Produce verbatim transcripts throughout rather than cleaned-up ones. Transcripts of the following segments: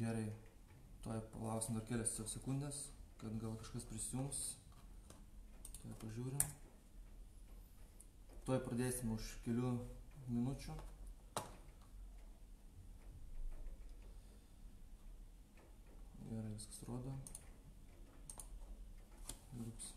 Gerai, tuoj palauksim dar kelias sekundės, kad gal kažkas prisijungs. Tuoj pažiūrim. Tuoj pradėsim už kelių minučių. Gerai, viskas rodo. Ups.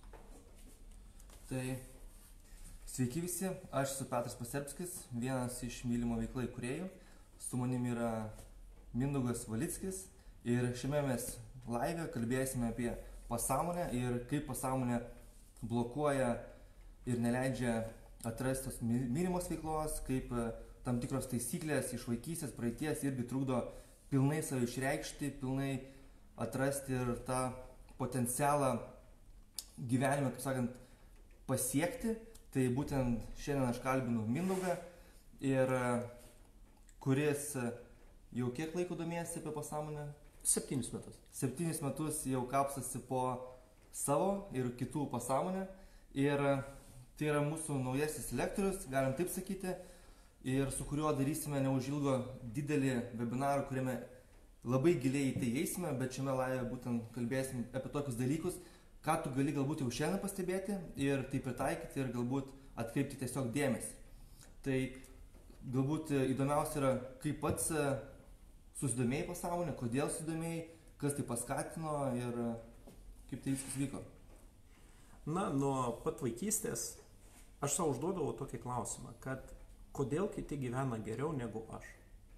Tai sveiki visi, aš esu Petras Paserbskis, vienas iš Mylimo veikla įkūrėjų. Su manim yra Mindaugas Valickis ir šiame mes live kalbėsime apie pasąmonę ir kaip pasąmonė blokuoja ir neleidžia atrasti tos mylimos veiklos, kaip tam tikros taisyklės iš vaikystės, praeities irgi trukdo pilnai save išreikšti, pilnai atrasti ir tą potencialą gyvenime, kaip sakant, pasiekti. Tai būtent šiandien aš kalbinu Mindaugą, ir kuris jau kiek laiko domėjasi apie pasąmonę? Septynis metus. Septynis metus jau kapstasi po savo ir kitų pasąmonę. Ir tai yra mūsų naujasis lektorius, galim taip sakyti, ir su kuriuo darysime neužilgo didelį webinarą, kuriame labai giliai į tai eisime, bet šiame live būtent kalbėsim apie tokius dalykus, ką tu gali galbūt jau šiandien pastebėti ir tai pritaikyti ir galbūt atkreipti tiesiog dėmesį. Tai galbūt įdomiausia yra, kaip pats susidomėjai pasąmonę, kodėl susidomėjai, kas tai paskatino ir kaip tai viskas vyko. Na, nuo pat vaikystės aš savo užduodavau tokį klausimą, kad kodėl kiti gyvena geriau negu aš.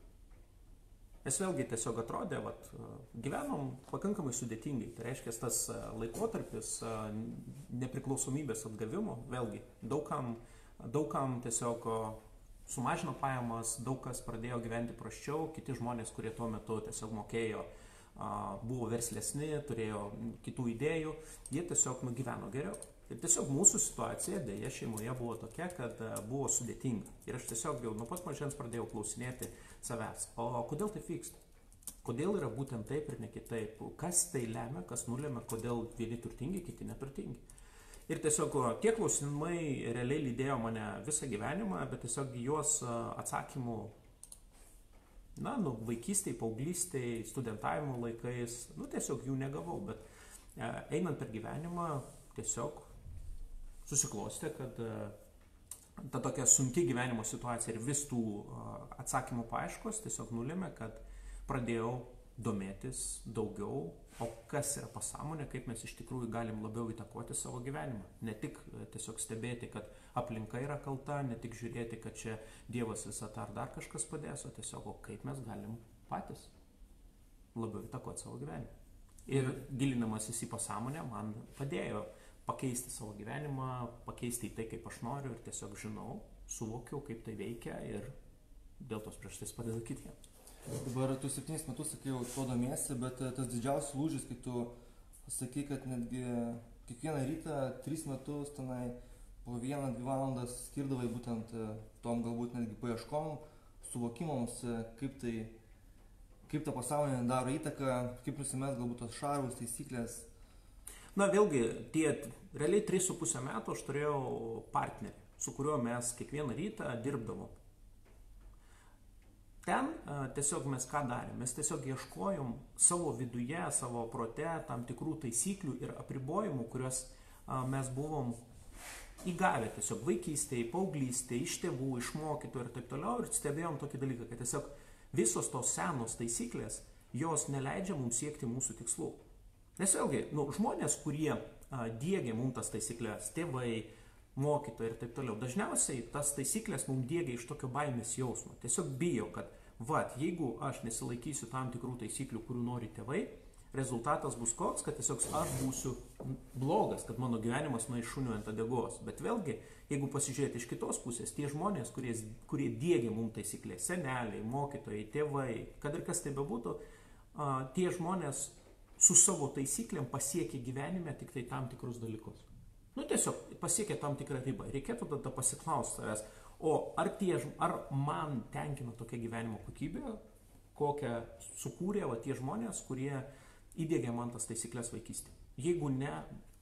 Nes vėlgi tiesiog atrodė, vat, gyvenom pakankamai sudėtingai. Tai reiškia, tas laikotarpis nepriklausomybės atgavimo, vėlgi, daugam, daugam tiesiog sumažino pajamas, daug kas pradėjo gyventi prasčiau, kiti žmonės, kurie tuo metu tiesiog mokėjo, buvo verslesni, turėjo kitų idėjų, jie tiesiog nugyveno geriau. Ir tiesiog mūsų situacija, dėja, šeimoje buvo tokia, kad buvo sudėtinga. Ir aš tiesiog jau nuo pat mažens pradėjau klausinėti savęs, o kodėl taip vyksta? Kodėl yra būtent taip ir ne kitaip? Kas tai lemia, kas nulemia, kodėl vieni turtingi, kiti neturtingi? Ir tiesiog tie klausimai realiai lydėjo mane visą gyvenimą, bet tiesiog juos atsakymų, na, nu, vaikystėj, paauglystėj, studentavimo laikais, nu, tiesiog jų negavau, bet e, einant per gyvenimą tiesiog susiklostė, kad e, ta tokia sunki gyvenimo situacija ir vis tų e, atsakymų paieškos tiesiog nulėmė, kad pradėjau domėtis daugiau, o kas yra pasąmonė, kaip mes iš tikrųjų galim labiau įtakoti savo gyvenimą. Ne tik tiesiog stebėti, kad aplinka yra kalta, ne tik žiūrėti, kad čia Dievas visą tą ar dar kažkas padės, o tiesiog, o kaip mes galim patys labiau įtakoti savo gyvenimą. Ir gilinimasis į pasąmonę man padėjo pakeisti savo gyvenimą, pakeisti į tai, kaip aš noriu ir tiesiog žinau, suvokiau, kaip tai veikia ir dėl tos priežasties padeda kitiems. Dabar tu septynis metus, sakai, jau to domiesi, bet tas didžiausias lūžis, kai tu sakai, kad netgi kiekvieną rytą tris metus tenai po vieną, dvi valandas skirdavai būtent tom galbūt netgi paieškom, suvokimams, kaip tai, kaip ta pasąmonė daro įtaką, kaip nusimes galbūt tos šarvus, taisyklės. Na vėlgi, tie realiai tris su pusę metų aš turėjau partnerį, su kuriuo mes kiekvieną rytą dirbdavom. Ten a, tiesiog mes ką darėm? Mes tiesiog ieškojom savo viduje, savo prote tam tikrų taisyklių ir apribojimų, kuriuos a, mes buvom įgavę tiesiog vaikystėje, paauglystėje, iš tėvų, iš mokytojų ir taip toliau. Ir stebėjom tokį dalyką, kad tiesiog visos tos senos taisyklės, jos neleidžia mums siekti mūsų tikslų. Nes vėlgi, nu, žmonės, kurie a, diegia mums tas taisyklės, tėvai, mokytojai ir taip toliau. Dažniausiai tas taisyklės mums diegia iš tokio baimės jausmo. Tiesiog bijo, kad vat, jeigu aš nesilaikysiu tam tikrų taisyklių, kurių nori tėvai, rezultatas bus koks, kad tiesiog aš būsiu blogas, kad mano gyvenimas nueis šuniu ant uodegos. Bet vėlgi, jeigu pasižiūrėti iš kitos pusės, tie žmonės, kurie, kurie diegia mums taisyklės, seneliai, mokytojai, tėvai, kad ir kas tai bebūtų, tie žmonės su savo taisyklėm pasiekia gyvenime tik tai tam tikrus dalykus. Nu, tiesiog pasiekia tam tikrą ribą. Reikėtų tada pasiklausti savęs, o ar, tie, ar man tenkina tokia gyvenimo kokybė, kokią sukūrė va, tie žmonės, kurie įdiegė man tas taisyklės vaikystėje. Jeigu ne,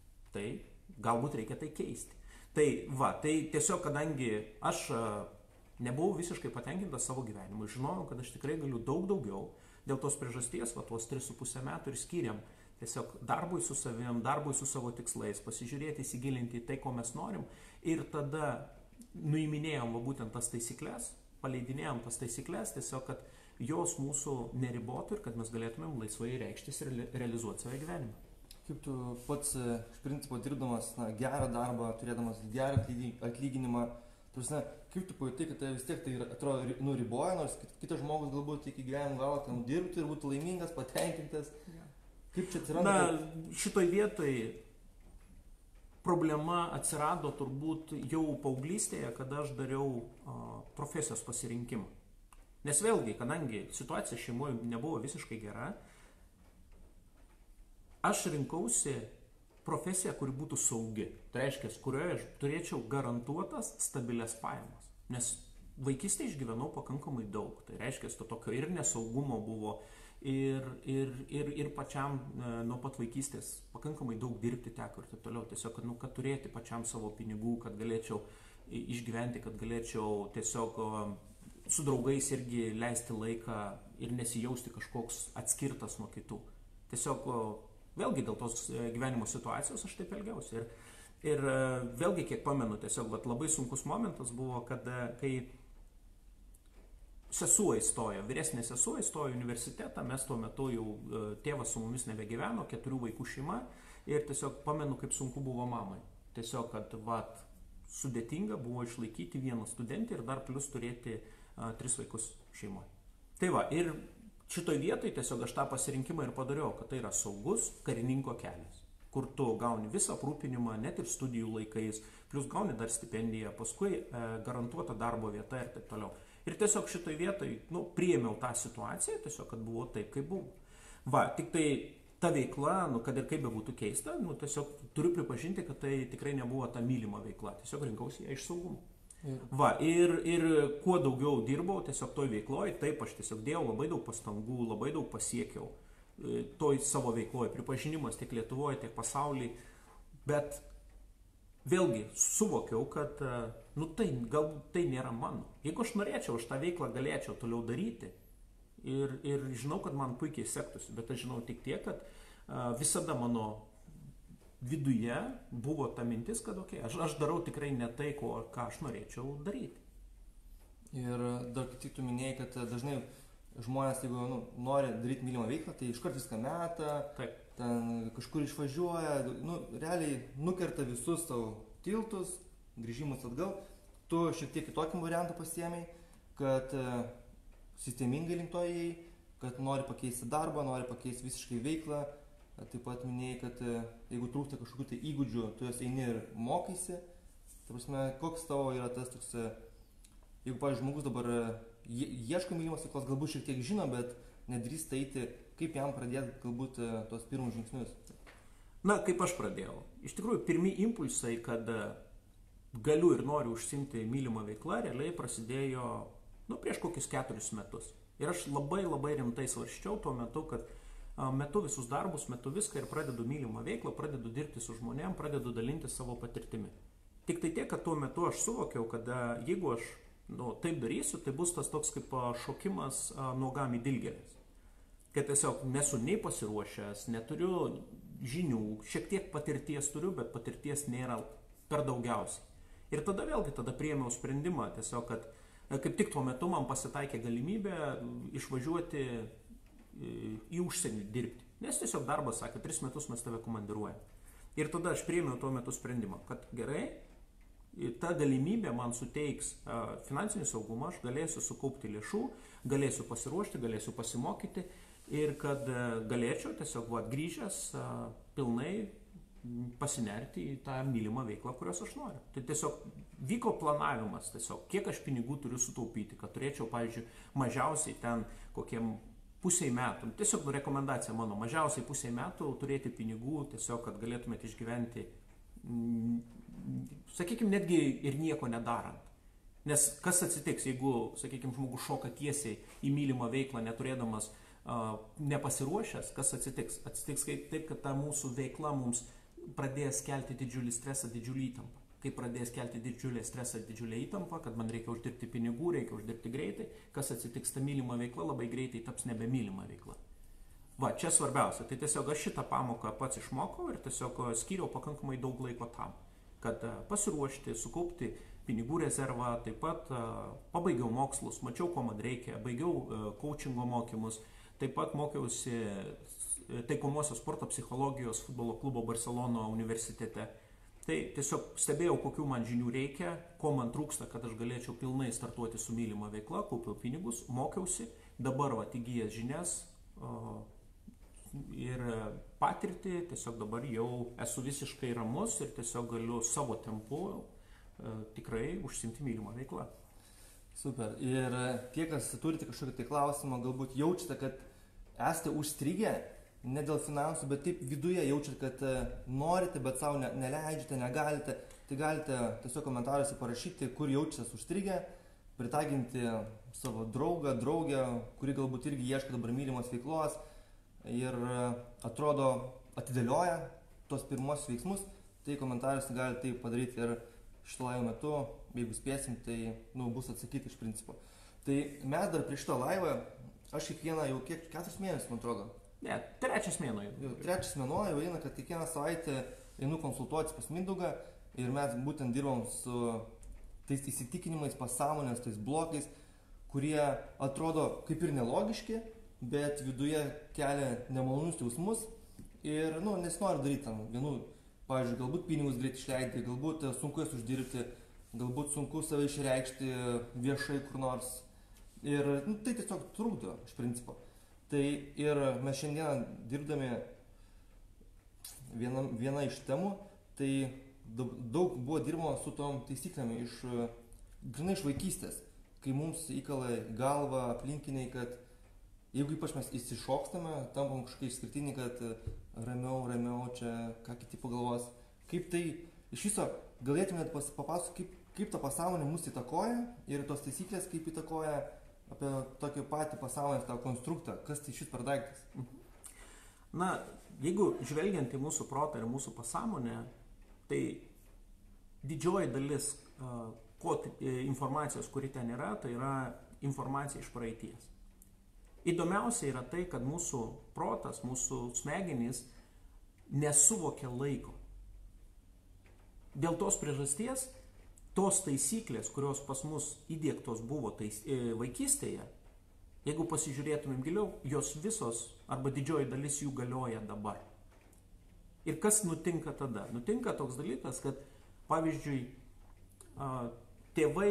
tai galbūt reikia tai keisti. Tai va, tai tiesiog kadangi aš Nebuvau visiškai patenkintas savo gyvenimu. Žinojau, kad aš tikrai galiu daug daugiau. Dėl tos priežasties, va, tuos tris su pusę metų ir skiriam tiesiog darbui su savim, darbui su savo tikslais, pasižiūrėti, įsigilinti į tai, ko mes norim. Ir tada nuiminėjom va, būtent tas taisyklės, paleidinėjom tas taisyklės, tiesiog, kad jos mūsų neribotų ir kad mes galėtumėm laisvai reikštis ir realizuoti savo gyvenimą. Kaip tu pats iš principo dirbdamas na, gerą darbą, turėdamas gerą atlyginimą, prasme, kaip tu pajutai, kad tai vis tiek tai atrodo nu, riboja, nors kitas žmogus galbūt iki gyvenimo galo ten dirbtų ir būtų laimingas, patenkintas. Ja. Kaip čia atsiranda? Na, kad... šitoj vietoj problema atsirado turbūt jau paauglystėje, kada aš dariau uh, profesijos pasirinkimą. Nes vėlgi, kadangi situacija šeimoje nebuvo visiškai gera, aš rinkausi profesiją, kuri būtų saugi. Tai reiškia, kurioje aš turėčiau garantuotas stabilias pajamas. Nes vaikystėje išgyvenau pakankamai daug. Tai reiškia, to tokio ir nesaugumo buvo, ir, ir, ir, ir pačiam e, nuo pat vaikystės pakankamai daug dirbti teko ir taip toliau. Tiesiog, kad, nu, kad turėti pačiam savo pinigų, kad galėčiau išgyventi, kad galėčiau tiesiog su draugais irgi leisti laiką ir nesijausti kažkoks atskirtas nuo kitų. Tiesiog vėlgi dėl tos gyvenimo situacijos aš taip elgiausi. Ir, ir vėlgi, kiek pamenu, tiesiog vat, labai sunkus momentas buvo, kad kai sesuo įstojo, vyresnė sesuo įstojo į universitetą, mes tuo metu jau tėvas su mumis nebegyveno, keturių vaikų šeima ir tiesiog pamenu, kaip sunku buvo mamai. Tiesiog, kad vat, sudėtinga buvo išlaikyti vieną studentę ir dar plus turėti a, tris vaikus šeimoje. Tai va, ir šitoj vietoj tiesiog aš tą pasirinkimą ir padariau, kad tai yra saugus karininko kelias, kur tu gauni visą aprūpinimą, net ir studijų laikais, plus gauni dar stipendiją, paskui e, garantuota darbo vieta ir taip toliau. Ir tiesiog šitoj vietoj, nu, priėmiau tą situaciją, tiesiog, kad buvo taip, kaip buvo. Va, tik tai ta veikla, nu, kad ir kaip bebūtų keista, nu, tiesiog turiu pripažinti, kad tai tikrai nebuvo ta mylima veikla, tiesiog rinkausi ją iš saugumo. Va, ir, ir kuo daugiau dirbau tiesiog toj veikloj, taip aš tiesiog dėjau labai daug pastangų, labai daug pasiekiau toj savo veikloje, pripažinimas tiek Lietuvoje, tiek pasaulyje, bet vėlgi suvokiau, kad nu, tai, galbūt tai nėra mano. Jeigu aš norėčiau, aš tą veiklą galėčiau toliau daryti ir, ir žinau, kad man puikiai sektųsi, bet aš žinau tik tiek, kad uh, visada mano viduje buvo ta mintis, kad okay, aš, aš darau tikrai ne tai, ko, ką aš norėčiau daryti. Ir dar kaip tik tu minėjai, kad dažnai žmonės, jeigu nu, nori daryti mylimą veiklą, tai iškart viską meta, Taip. ten kažkur išvažiuoja, nu, realiai nukerta visus savo tiltus, grįžimus atgal. Tu šiek tiek kitokį variantą pasiėmei, kad uh, sistemingai link to ėjai, kad nori pakeisti darbą, nori pakeisti visiškai veiklą. Taip pat minėjai, kad jeigu trūksta kažkokių tai įgūdžių, tu jas eini ir mokaisi. Ta prasme, koks tavo yra tas toks, jeigu, pavyzdžiui, žmogus dabar ieško mylimos veiklos, galbūt šiek tiek žino, bet nedrįsta eiti, kaip jam pradėti galbūt tos pirmus žingsnius? Na, kaip aš pradėjau. Iš tikrųjų, pirmi impulsai, kad galiu ir noriu užsiimti mylimą veiklą, realiai prasidėjo nu, prieš kokius keturis metus. Ir aš labai labai rimtai svarsčiau tuo metu, kad metu visus darbus, metu viską ir pradedu mylimą veiklą, pradedu dirbti su žmonėm, pradedu dalinti savo patirtimi. Tik tai tiek, kad tuo metu aš suvokiau, kad jeigu aš nu, taip darysiu, tai bus tas toks kaip šokimas nuogam į dilgėlės. Kad tiesiog nesu nei pasiruošęs, neturiu žinių, šiek tiek patirties turiu, bet patirties nėra per daugiausiai. Ir tada vėlgi tada priėmiau sprendimą, tiesiog, kad kaip tik tuo metu man pasitaikė galimybė išvažiuoti į užsienį dirbti. Nes tiesiog darbas sakė, tris metus mes tave komandiruojame. Ir tada aš priėmiau tuo metu sprendimą, kad gerai, ta galimybė man suteiks finansinį saugumą, aš galėsiu sukaupti lėšų, galėsiu pasiruošti, galėsiu pasimokyti ir kad galėčiau tiesiog va, grįžęs pilnai pasinerti į tą mylimą veiklą, kurios aš noriu. Tai tiesiog vyko planavimas, tiesiog, kiek aš pinigų turiu sutaupyti, kad turėčiau, pavyzdžiui, mažiausiai ten kokiem pusiai metų, tiesiog rekomendacija mano, mažiausiai pusiai metų turėti pinigų, tiesiog, kad galėtumėte išgyventi, sakykime, netgi ir nieko nedarant. Nes kas atsitiks, jeigu, sakykime, žmogus šoka tiesiai į mylimą veiklą, neturėdamas, uh, nepasiruošęs, kas atsitiks? Atsitiks taip, kad ta mūsų veikla mums pradės kelti didžiulį stresą, didžiulį įtampą. kai pradės kelti didžiulę stresą, didžiulę įtampą, kad man reikia uždirbti pinigų, reikia uždirbti greitai, kas atsitiks, ta mylima veikla labai greitai taps nebemylima veikla. Va, čia svarbiausia. Tai tiesiog aš šitą pamoką pats išmokau ir tiesiog skyriau pakankamai daug laiko tam, kad pasiruošti, sukaupti pinigų rezervą, taip pat pabaigiau mokslus, mačiau, ko man reikia, baigiau coachingo mokymus, taip pat mokiausi taikomosios sporto psichologijos futbolo klubo Barcelono universitete. Tai tiesiog stebėjau, kokių man žinių reikia, ko man trūksta, kad aš galėčiau pilnai startuoti su mylima veikla, kaupiau pinigus, mokiausi, dabar va, įgyjęs žinias o, ir patirtį, tiesiog dabar jau esu visiškai ramus ir tiesiog galiu savo tempu e, tikrai užsimti mylimą veiklą. Super. Ir tie, kas turite kažkokį tai klausimą, galbūt jaučiate, kad esate užstrigę, ne dėl finansų, bet taip viduje jaučiate, kad norite, bet savo ne, neleidžiate, negalite, tai galite tiesiog komentaruose parašyti, kur jaučiatės užstrigę, pritaginti savo draugą, draugę, kuri galbūt irgi ieško dabar mylimos veiklos ir atrodo atidėlioja tos pirmos veiksmus, tai komentaruose galite tai padaryti ir šito laivo metu, jeigu spėsim, tai nu, bus atsakyti iš principo. Tai mes dar prieš šitą laivą, aš kiekvieną jau kiek, keturis mėnesius, man atrodo, Ne, trečias mėnuo jau. Jau trečias mėnuo jau eina, kad kiekvieną savaitę einu konsultuotis pas Mindaugą ir mes būtent dirbam su tais įsitikinimais, pasąmonės, tais blokais, kurie atrodo kaip ir nelogiški, bet viduje kelia nemalonius jausmus ir, nu, nesinori daryti tam vienų, pavyzdžiui, galbūt pinigus greit išleidti, galbūt sunku jas uždirbti, galbūt sunku save išreikšti viešai kur nors ir, nu, tai tiesiog trukdo iš principo. Tai ir mes šiandieną dirbdami viena, viena iš temų, tai daug buvo dirbama su tom taisyklėmis iš, grinai iš vaikystės, kai mums įkala galvą aplinkiniai, kad jeigu ypač mes įsišokstame, tampam kažkokie išskirtiniai, kad ramiau, ramiau, čia ką kiti pagalvos, kaip tai iš viso galėtumėt papasakoti, kaip, kaip ta pasąmonė mus įtakoja ir tos taisyklės kaip įtakoja apie tokį patį pasaulinį tą konstruktą, kas tai šis per daiktas? Na, jeigu žvelgiant į mūsų protą ir mūsų pasąmonę, tai didžioji dalis uh, ko, informacijos, kuri ten yra, tai yra informacija iš praeities. Įdomiausia yra tai, kad mūsų protas, mūsų smegenys nesuvokia laiko. Dėl tos priežasties tos taisyklės, kurios pas mus įdiegtos buvo tais, e, vaikystėje, jeigu pasižiūrėtumėm giliau, jos visos arba didžioji dalis jų galioja dabar. Ir kas nutinka tada? Nutinka toks dalykas, kad pavyzdžiui, a, tėvai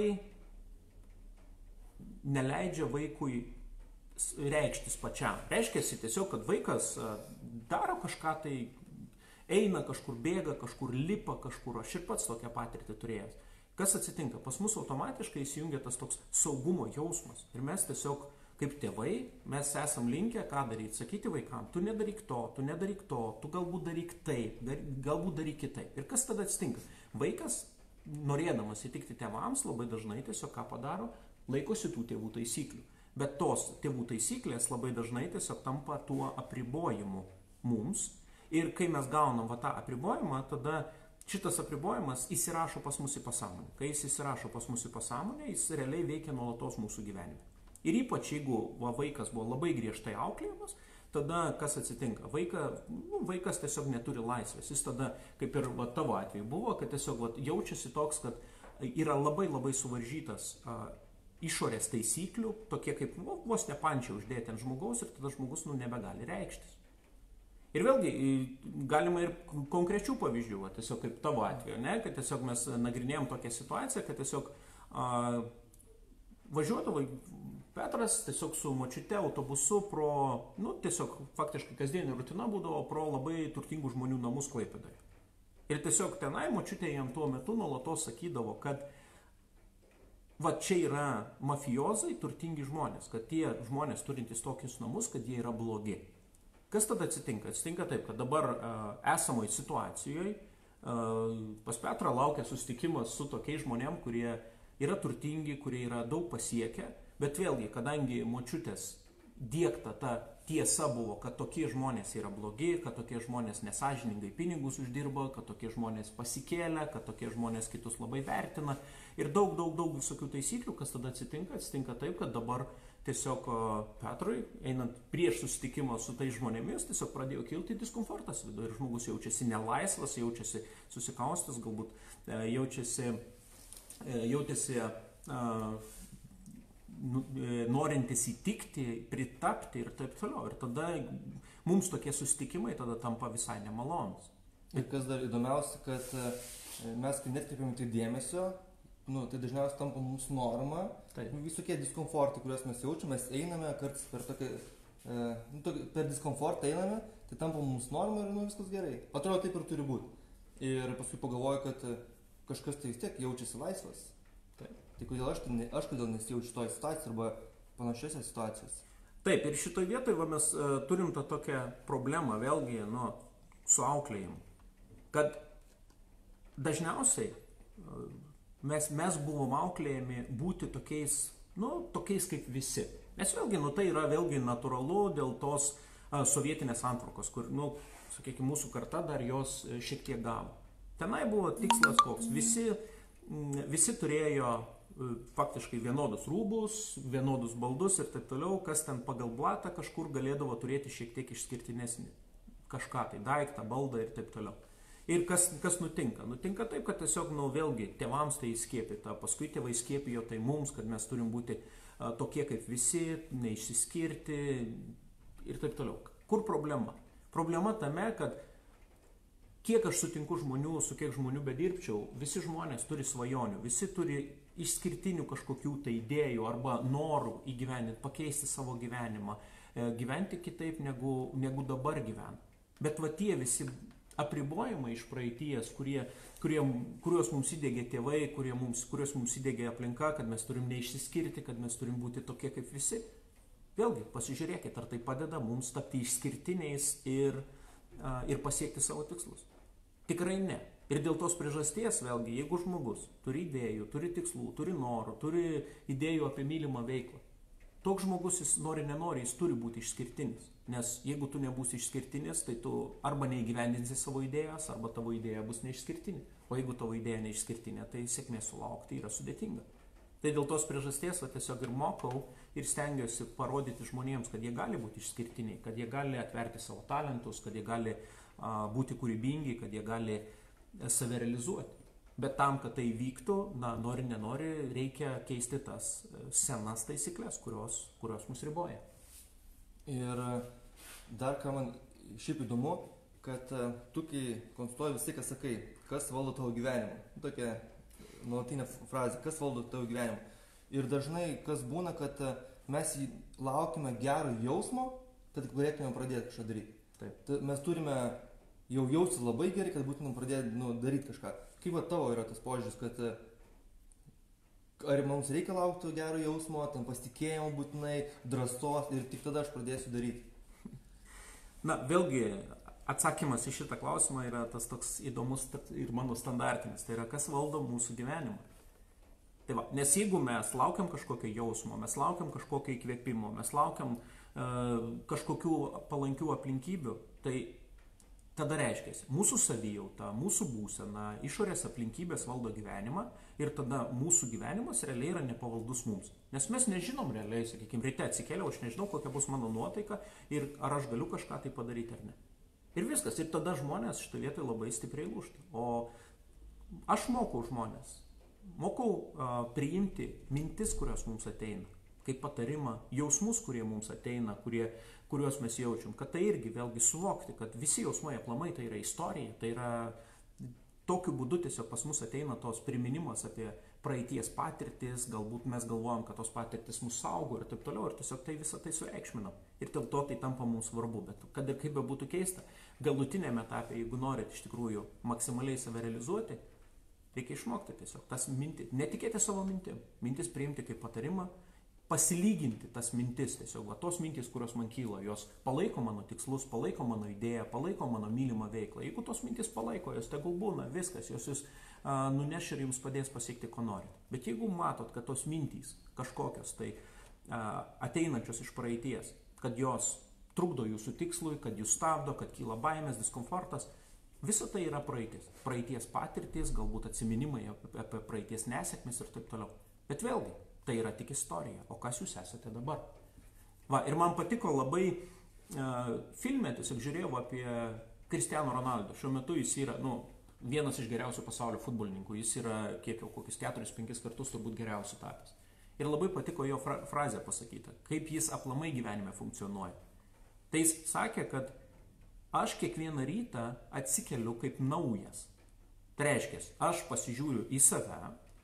neleidžia vaikui reikštis pačiam. Reiškiasi tiesiog, kad vaikas a, daro kažką tai, eina kažkur, bėga kažkur, lipa kažkur, aš ir pats tokią patirtį turėjęs. Kas atsitinka? Pas mus automatiškai įsijungia tas toks saugumo jausmas. Ir mes tiesiog, kaip tėvai, mes esam linkę ką daryti? Sakyti vaikam, tu nedaryk to, tu nedaryk to, tu galbūt daryk taip, galbūt daryk kitaip. Ir kas tada atsitinka? Vaikas, norėdamas įtikti tėvams, labai dažnai tiesiog ką padaro, laikosi tų tėvų taisyklių. Bet tos tėvų taisyklės labai dažnai tiesiog tampa tuo apribojimu mums. Ir kai mes gaunam va tą apribojimą, tada šitas apribojimas įsirašo pas mus į pasąmonę. Kai jis įsirašo pas mus į pasąmonę, jis realiai veikia nuolatos mūsų gyvenime. Ir ypač jeigu va, vaikas buvo labai griežtai auklėjamas, tada kas atsitinka? Vaika, nu, vaikas tiesiog neturi laisvės. Jis tada, kaip ir va, tavo atveju buvo, kad tiesiog va, jaučiasi toks, kad yra labai labai suvaržytas a, išorės taisyklių, tokie kaip va, vos ne pančiai uždėti ant žmogaus ir tada žmogus nu, nebegali reikštis. Ir vėlgi, galima ir konkrečių pavyzdžių, va, tiesiog kaip tavo atveju, ne? Kad tiesiog mes nagrinėjom tokią situaciją, kad tiesiog a, važiuodavo Petras tiesiog su močiute autobusu pro, nu tiesiog faktiškai kasdienė rutina būdavo pro labai turtingų žmonių namus Klaipėdoje. Ir tiesiog tenai močiutė jam tuo metu nuolatos sakydavo, kad va čia yra mafijozai, turtingi žmonės, kad tie žmonės turintys tokius namus, kad jie yra blogi. Kas tada atsitinka? Atsitinka taip, kad dabar uh, esamoje situacijoje uh, pas Petrą laukia susitikimas su tokiais žmonėm, kurie yra turtingi, kurie yra daug pasiekę, bet vėlgi, kadangi močiutės dėkta ta tiesa buvo, kad tokie žmonės yra blogi, kad tokie žmonės nesąžiningai pinigus uždirba, kad tokie žmonės pasikėlė, kad tokie žmonės kitus labai vertina ir daug, daug, daug visokių taisyklių, kas tada atsitinka, atsitinka taip, kad dabar tiesiog Petrui, einant prieš susitikimą su tais žmonėmis, tiesiog pradėjo kilti diskomfortas viduje ir žmogus jaučiasi nelaisvas, jaučiasi susikaustas, galbūt jaučiasi, jaučiasi uh, norintis įtikti, pritapti ir taip toliau. Ir tada mums tokie susitikimai tada tampa visai nemalonus. Ir kas dar įdomiausia, kad mes, kai netkreipiam tai dėmesio, nu, tai dažniausiai tampa mums norma. Taip. Visokie diskomfortai, kuriuos mes jaučiam, mes einame kartais per tokį, nu, tokį, per diskomfortą einame, tai tampa mums norma ir nu, viskas gerai. Atrodo, taip ir turi būti. Ir paskui pagalvoju, kad kažkas tai vis tiek jaučiasi laisvas. Taip. Tai kodėl aš, tai, aš kodėl nesijaučiu šitoje situacijoje arba panašiose situacijose. Taip, ir šitoje vietoje va, mes uh, turim tą tokią problemą vėlgi nu, su auklėjimu. Kad dažniausiai uh, mes, mes buvom auklėjami būti tokiais, nu, tokiais kaip visi. Nes vėlgi, nu, tai yra vėlgi natūralu dėl tos uh, sovietinės santvarkos, kur, nu, sakykime, mūsų karta dar jos uh, šiek tiek gavo. Tenai buvo tikslas koks. Visi, mm, visi turėjo faktiškai vienodus rūbus, vienodus baldus ir taip toliau, kas ten pagal blatą kažkur galėdavo turėti šiek tiek išskirtinesnį kažką, tai daiktą, baldą ir taip toliau. Ir kas, kas nutinka? Nutinka taip, kad tiesiog, nu, vėlgi, tėvams tai įskiepyta, paskui tėvai skiepijo tai mums, kad mes turim būti a, tokie kaip visi, neišsiskirti ir taip toliau. Kur problema? Problema tame, kad kiek aš sutinku žmonių, su kiek žmonių bedirbčiau, visi žmonės turi svajonių, visi turi išskirtinių kažkokių tai idėjų arba norų įgyvendinti, pakeisti savo gyvenimą, gyventi kitaip negu, negu dabar gyvena. Bet va tie visi apribojimai iš praeities, kurie, kurie, kuriuos mums įdėgė tėvai, kurie mums, kuriuos mums įdėgė aplinka, kad mes turim neišsiskirti, kad mes turim būti tokie kaip visi. Vėlgi, pasižiūrėkit, ar tai padeda mums tapti išskirtiniais ir, ir pasiekti savo tikslus. Tikrai ne. Ir dėl tos priežasties, vėlgi, jeigu žmogus turi idėjų, turi tikslų, turi norų, turi idėjų apie mylimą veiklą, toks žmogus, jis nori, nenori, jis turi būti išskirtinis. Nes jeigu tu nebūsi išskirtinis, tai tu arba neįgyvendinsi savo idėjas, arba tavo idėja bus neišskirtinė. O jeigu tavo idėja neišskirtinė, tai sėkmės sulaukti yra sudėtinga. Tai dėl tos priežasties, o tiesiog ir mokau ir stengiuosi parodyti žmonėms, kad jie gali būti išskirtiniai, kad jie gali atverti savo talentus, kad jie gali a, būti kūrybingi, kad jie gali save realizuoti. Bet tam, kad tai vyktų, na, nori, nenori, reikia keisti tas senas taisyklės, kurios, kurios mus riboja. Ir dar ką man šiaip įdomu, kad tu, kai konsultuoji visi, kas sakai, kas valdo tavo gyvenimą. Tokia nuolatinė frazė, kas valdo tavo gyvenimą. Ir dažnai kas būna, kad mes laukime gero jausmo, kad galėtume pradėti kažką daryti. Taip. Mes turime jau jausti labai gerai, kad būtumėm pradėti nu, daryti kažką. Kaip va tavo yra tas požiūris, kad ar mums reikia laukti gero jausmo, tam pasitikėjimo būtinai, drąsos ir tik tada aš pradėsiu daryti? Na, vėlgi, atsakymas į šitą klausimą yra tas toks įdomus ir mano standartinis. Tai yra, kas valdo mūsų gyvenimą. Tai va, nes jeigu mes laukiam kažkokio jausmo, mes laukiam kažkokio įkvėpimo, mes laukiam uh, kažkokių palankių aplinkybių, tai tada reiškia, mūsų savijauta, mūsų būsena, išorės aplinkybės valdo gyvenimą ir tada mūsų gyvenimas realiai yra nepavaldus mums. Nes mes nežinom realiai, sakykime, ryte atsikėliau, aš nežinau, kokia bus mano nuotaika ir ar aš galiu kažką tai padaryti ar ne. Ir viskas. Ir tada žmonės šitoje vietoje labai stipriai lūžta. O aš mokau žmonės, mokau uh, priimti mintis, kurios mums ateina, kaip patarimą, jausmus, kurie mums ateina, kurie, kuriuos mes jaučiam, kad tai irgi vėlgi suvokti, kad visi jausmai aplamai tai yra istorija, tai yra tokiu būdu tiesiog pas mus ateina tos priminimas apie praeities patirtis, galbūt mes galvojam, kad tos patirtis mus saugo ir taip toliau, ir tiesiog tai visą tai sureikšminam. Ir dėl to tai tampa mums svarbu, bet kad ir kaip be būtų keista, galutinėme etape, jeigu norit iš tikrųjų maksimaliai save realizuoti, reikia išmokti tiesiog tas mintis, netikėti savo mintim, mintis priimti kaip patarimą, pasilyginti tas mintis, tiesiog va, tos mintis, kurios man kyla, jos palaiko mano tikslus, palaiko mano idėją, palaiko mano mylimą veiklą. Jeigu tos mintis palaiko, jos tegul būna, viskas, jos jūs uh, nuneš ir jums padės pasiekti, ko norit. Bet jeigu matot, kad tos mintys kažkokios tai uh, ateinančios iš praeities, kad jos trukdo jūsų tikslui, kad jūs stabdo, kad kyla baimės, diskomfortas. Visa tai yra praeitis. Praeities patirtis, galbūt atsiminimai apie praeities nesėkmes ir taip toliau. Bet vėlgi, tai yra tik istorija. O kas jūs esate dabar? Va, ir man patiko labai uh, filme, tiesiog žiūrėjau apie Cristiano Ronaldo. Šiuo metu jis yra, nu, vienas iš geriausių pasaulio futbolininkų. Jis yra, kiek jau, kokius keturis, penkis kartus turbūt geriausių tapęs. Ir labai patiko jo fra frazė pasakyta, kaip jis aplamai gyvenime funkcionuoja. Tai jis sakė, kad aš kiekvieną rytą atsikeliu kaip naujas. Tai reiškia, aš pasižiūriu į save,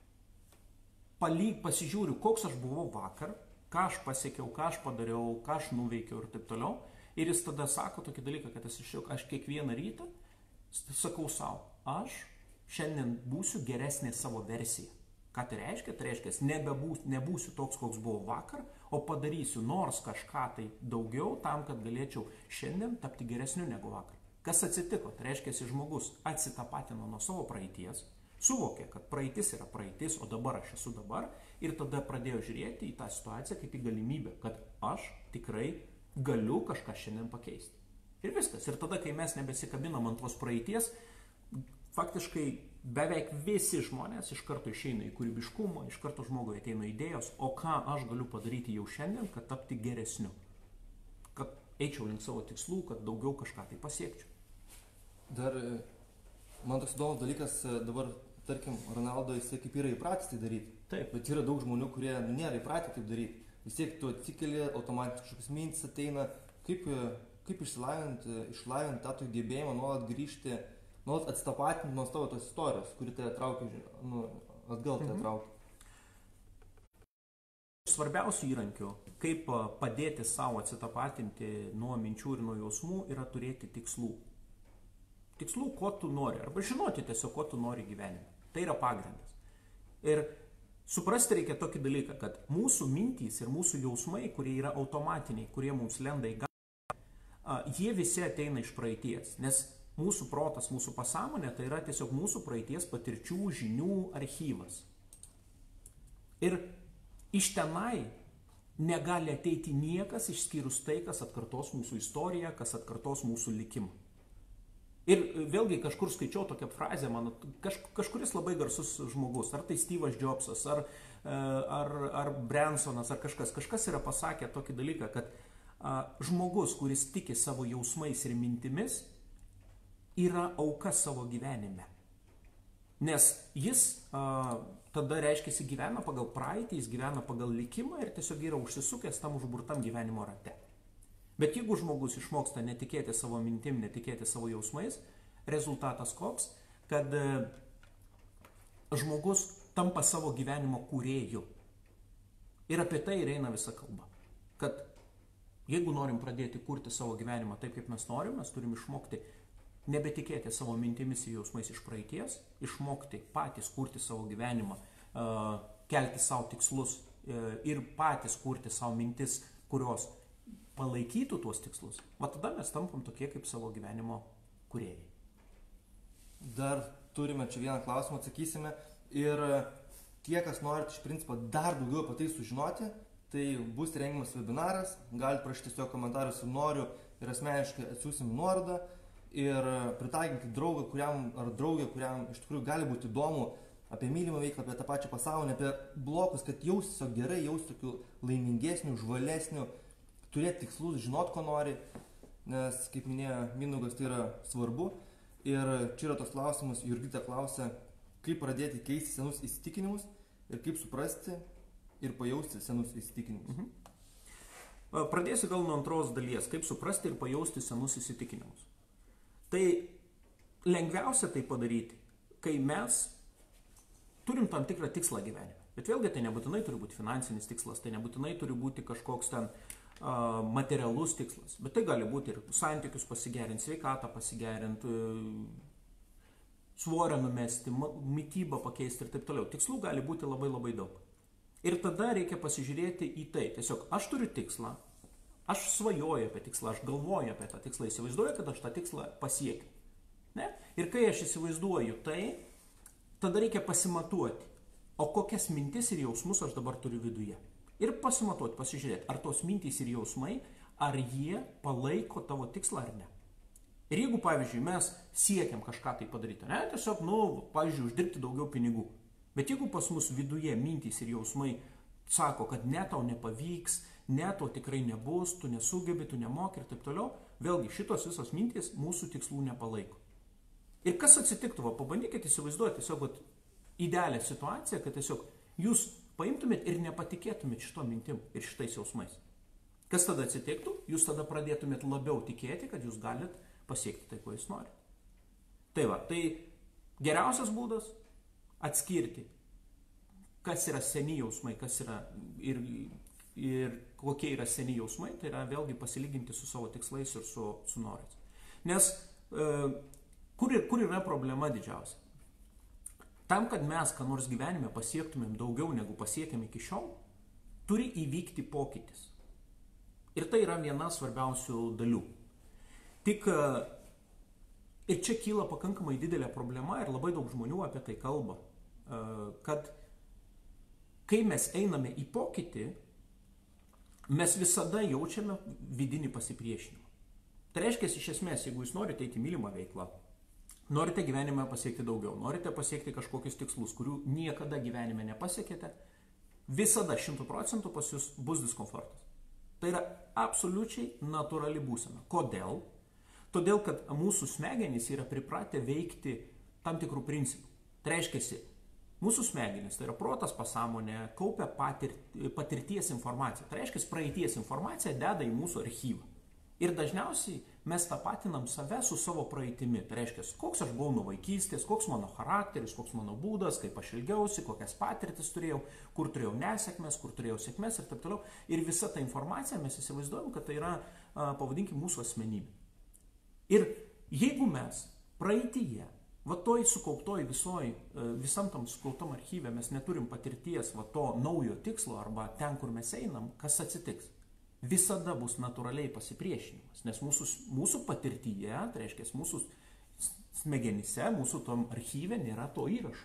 palyg pasižiūriu, koks aš buvau vakar, ką aš pasiekiau, ką aš padariau, ką aš nuveikiau ir taip toliau. Ir jis tada sako tokį dalyką, kad aš, aš kiekvieną rytą sakau savo, aš šiandien būsiu geresnė savo versija. Ką tai reiškia? Tai reiškia, nebebūs, nebūsiu toks, koks buvau vakar, o padarysiu nors kažką tai daugiau tam, kad galėčiau šiandien tapti geresniu negu vakar. Kas atsitiko? Tai reiškia, žmogus atsitapatino nuo savo praeities, suvokė, kad praeitis yra praeitis, o dabar aš esu dabar, ir tada pradėjo žiūrėti į tą situaciją kaip į galimybę, kad aš tikrai galiu kažką šiandien pakeisti. Ir viskas. Ir tada, kai mes nebesikabinam ant tos praeities, faktiškai beveik visi žmonės iš karto išeina į kūrybiškumą, iš karto žmogui ateina idėjos, o ką aš galiu padaryti jau šiandien, kad tapti geresniu. Kad eičiau link savo tikslų, kad daugiau kažką tai pasiekčiau. Dar man toks įdomus dalykas, dabar, tarkim, Ronaldo jisai kaip yra įpratęs tai daryti. Taip. Bet yra daug žmonių, kurie nu, nėra įpratę taip daryti. Vis tiek tu atsikeli, automatiškai kažkokios mintis ateina, kaip, kaip išsilavinti, išlavinti tą tokį gebėjimą nuolat grįžti, nuolat atstapatinti nuo tavo tos istorijos, kuri tave traukia, nu, atgal tave traukia. Svarbiausių įrankių, kaip padėti savo atsitapatinti nuo minčių ir nuo jausmų, yra turėti tikslų. Tikslų, ko tu nori, arba žinoti tiesiog, ko tu nori gyvenime. Tai yra pagrindas. Ir suprasti reikia tokį dalyką, kad mūsų mintys ir mūsų jausmai, kurie yra automatiniai, kurie mums lenda į galvą, jie visi ateina iš praeities, nes mūsų protas, mūsų pasąmonė, tai yra tiesiog mūsų praeities patirčių, žinių archyvas. Ir iš tenai negali ateiti niekas išskyrus tai, kas atkartos mūsų istoriją, kas atkartos mūsų likimą. Ir vėlgi kažkur skaičiau tokią frazę, man kaž, kažkuris labai garsus žmogus, ar tai Steve'as Jobsas, ar, ar, ar Bransonas, ar kažkas, kažkas yra pasakę tokį dalyką, kad a, žmogus, kuris tiki savo jausmais ir mintimis, yra auka savo gyvenime. Nes jis a, tada reiškia, jis gyvena pagal praeitį, jis gyvena pagal likimą ir tiesiog yra užsisukęs tam užburtam gyvenimo rate. Bet jeigu žmogus išmoksta netikėti savo mintim, netikėti savo jausmais, rezultatas koks, kad a, žmogus tampa savo gyvenimo kūrėju. Ir apie tai ir eina visa kalba. Kad jeigu norim pradėti kurti savo gyvenimą taip, kaip mes norim, mes turim išmokti nebetikėti savo mintimis ir jausmais iš praeities, išmokti patys kurti savo gyvenimą, kelti savo tikslus ir patys kurti savo mintis, kurios palaikytų tuos tikslus. Va tada mes tampam tokie kaip savo gyvenimo kūrėjai. Dar turime čia vieną klausimą, atsakysime. Ir tie, kas norit iš principo dar daugiau apie tai sužinoti, tai bus rengiamas webinaras. Galite prašyti tiesiog komentarus, noriu, ir asmeniškai atsiųsim nuorodą. Ir pritaikyti draugą, kuriam, ar draugę, kuriam iš tikrųjų gali būti įdomu apie mylimą veiklą, apie tą pačią pasaulyje, apie blokus, kad jaustis tiesiog gerai, jaustis tokiu laimingesniu, žvalesniu, turėti tikslus, žinot, ko nori, nes, kaip minėjo Mindaugas, tai yra svarbu. Ir čia yra tos klausimus, Jurgita klausia, kaip pradėti keisti senus įsitikinimus ir kaip suprasti ir pajausti senus įsitikinimus. Mhm. Pradėsiu gal nuo antros dalies, kaip suprasti ir pajausti senus įsitikinimus. Tai lengviausia tai padaryti, kai mes turim tam tikrą tikslą gyvenime. Bet vėlgi tai nebūtinai turi būti finansinis tikslas, tai nebūtinai turi būti kažkoks ten uh, materialus tikslas. Bet tai gali būti ir santykius pasigerinti, sveikatą pasigerinti, uh, svorio numesti, mitybą pakeisti ir taip toliau. Tikslų gali būti labai labai daug. Ir tada reikia pasižiūrėti į tai. Tiesiog aš turiu tikslą. Aš svajoju apie tikslą, aš galvoju apie tą tikslą, įsivaizduoju, kad aš tą tikslą pasiekiu. Ne? Ir kai aš įsivaizduoju tai, tada reikia pasimatuoti, o kokias mintis ir jausmus aš dabar turiu viduje. Ir pasimatuoti, pasižiūrėti, ar tos mintys ir jausmai ar jie palaiko tavo tikslą ar ne. Ir jeigu, pavyzdžiui, mes siekiam kažką tai padaryti, ne, tiesiog, nu, pavyzdžiui, uždirbti daugiau pinigų, bet jeigu pas mus viduje mintys ir jausmai sako, kad ne, tau nepavyks, ne, to tikrai nebus, tu nesugebi, tu nemoki ir taip toliau, vėlgi šitos visos mintys mūsų tikslų nepalaiko. Ir kas atsitiktų, va, pabandykite įsivaizduoti tiesiog vat, idealią situaciją, kad tiesiog jūs paimtumėt ir nepatikėtumėt šito mintim ir šitais jausmais. Kas tada atsitiktų? Jūs tada pradėtumėt labiau tikėti, kad jūs galit pasiekti tai, ko jūs norite. Tai va, tai geriausias būdas atskirti, kas yra seni jausmai, kas yra ir, ir kokie yra seni jausmai, tai yra vėlgi pasilyginti su savo tikslais ir su, su norais. Nes e, kur, kur yra problema didžiausia? Tam, kad mes, ką nors gyvenime pasiektumėm daugiau negu pasiekėm iki šiol, turi įvykti pokytis. Ir tai yra viena svarbiausių dalių. Tik ir čia kyla pakankamai didelė problema ir labai daug žmonių apie tai kalba, kad kai mes einame į pokytį, mes visada jaučiame vidinį pasipriešinimą. Tai reiškia, iš esmės, jeigu jūs norite eiti mylimą veiklą, norite gyvenime pasiekti daugiau, norite pasiekti kažkokius tikslus, kurių niekada gyvenime nepasiekėte, visada šimtų procentų pas jūs bus diskomfortas. Tai yra absoliučiai natūrali būsena. Kodėl? Todėl, kad mūsų smegenys yra pripratę veikti tam tikrų principų. Tai reiškia, mūsų smegenys, tai yra protas, pasąmonė, kaupia patirt, patirties informaciją. Tai reiškia, praeities informaciją deda į mūsų archyvą. Ir dažniausiai mes tapatinam save su savo praeitimi. Tai reiškia, koks aš buvau nuo vaikystės, koks mano charakteris, koks mano būdas, kaip aš ilgiausi, kokias patirtis turėjau, kur turėjau nesėkmės, kur turėjau sėkmės ir taip toliau. Ir visą tą informaciją mes įsivaizduojam, kad tai yra, pavadinkim, mūsų asmenybė. Ir jeigu mes praeityje, va toj sukauptoj visoj, visam tam sukauptam archyve mes neturim patirties va to naujo tikslo arba ten, kur mes einam, kas atsitiks? Visada bus natūraliai pasipriešinimas, nes mūsų, mūsų patirtyje, tai reiškia, mūsų smegenyse, mūsų tom archyve nėra to įrašo.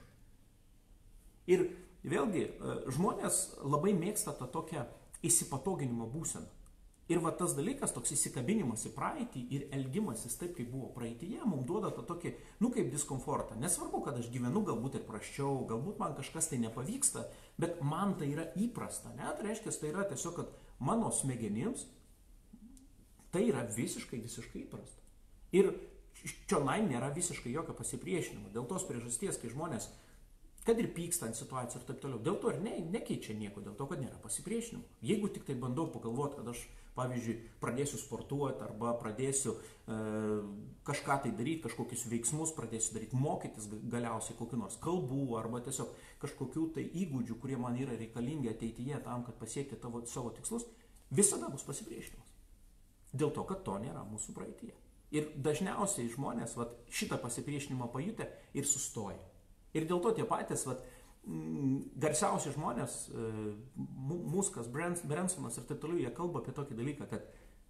Ir vėlgi, žmonės labai mėgsta tą tokią įsipatoginimo būseną. Ir va tas dalykas, toks įsikabinimas į praeitį ir elgimasis taip, kaip buvo praeityje, mums duoda tą tokį, nu kaip diskomfortą. Nesvarbu, kad aš gyvenu galbūt ir prasčiau, galbūt man kažkas tai nepavyksta, bet man tai yra įprasta. Ne? Tai reiškia, tai yra tiesiog, kad mano smegenims tai yra visiškai, visiškai įprasta. Ir čionai nėra visiškai jokio pasipriešinimo. Dėl tos priežasties, kai žmonės, kad ir pyksta ant situacijų ir taip toliau, dėl to ir ne, nekeičia nieko, dėl to, kad nėra pasipriešinimo. Jeigu tik tai bandau pagalvoti, kad aš, pavyzdžiui, pradėsiu sportuoti arba pradėsiu e, kažką tai daryti, kažkokius veiksmus, pradėsiu daryti, mokytis galiausiai kokių nors kalbų arba tiesiog kažkokių tai įgūdžių, kurie man yra reikalingi ateityje tam, kad pasiekti tavo, savo tikslus, visada bus pasipriešinimas. Dėl to, kad to nėra mūsų praeityje. Ir dažniausiai žmonės vat, šitą pasipriešinimą pajutę ir sustoja. Ir dėl to tie patys, vat, garsiausi žmonės, Muskas, Bransonas ir taip toliau, jie kalba apie tokį dalyką, kad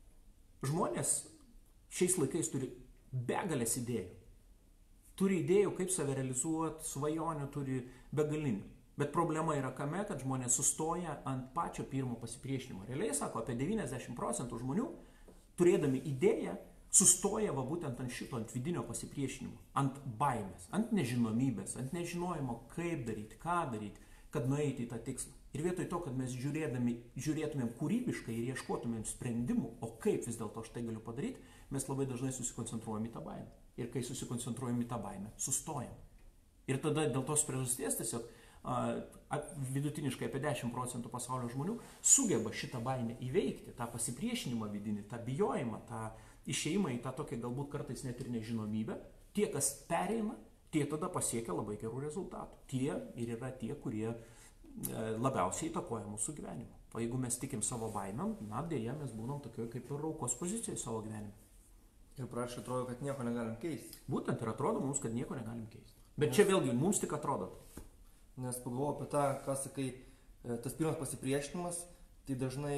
žmonės šiais laikais turi begalės idėjų. Turi idėjų, kaip save realizuoti, svajonių turi begalinių. Bet problema yra kame, kad žmonės sustoja ant pačio pirmo pasipriešinimo. Realiai sako, apie devyniasdešimt procentų žmonių, turėdami idėją, sustoja va būtent ant šito, ant vidinio pasipriešinimo, ant baimės, ant nežinomybės, ant nežinojimo, kaip daryti, ką daryti, kad nueiti į tą tikslą. Ir vietoj to, kad mes žiūrėdami, žiūrėtumėm kūrybiškai ir ieškotumėm sprendimų, o kaip vis dėlto aš tai galiu padaryti, mes labai dažnai susikoncentruojam į tą baimę. Ir kai susikoncentruojam į tą baimę, sustojam. Ir tada dėl tos priežasties tiesiog a, vidutiniškai apie dešimt procentų pasaulio žmonių sugeba šitą baimę įveikti, tą pasipriešinimą vidinį, tą bijojimą, tą išeimą į tą tokią galbūt kartais net ir nežinomybę. Tie, kas pereina, tie tada pasiekia labai gerų rezultatų. Tie ir yra tie, kurie labiausiai įtakoja mūsų gyvenimą. O jeigu mes tikim savo baimėm, na dėja mes būnam tokioje kaip ir aukos pozicijoje savo gyvenime. Ir prašau, atrodo, kad nieko negalim keisti. Būtent ir atrodo mums, kad nieko negalim keisti. Bet nes, čia vėlgi mums tik atrodo. Nes pagalvoju apie tą, ką sakai, tas pirmas pasipriešinimas, tai dažnai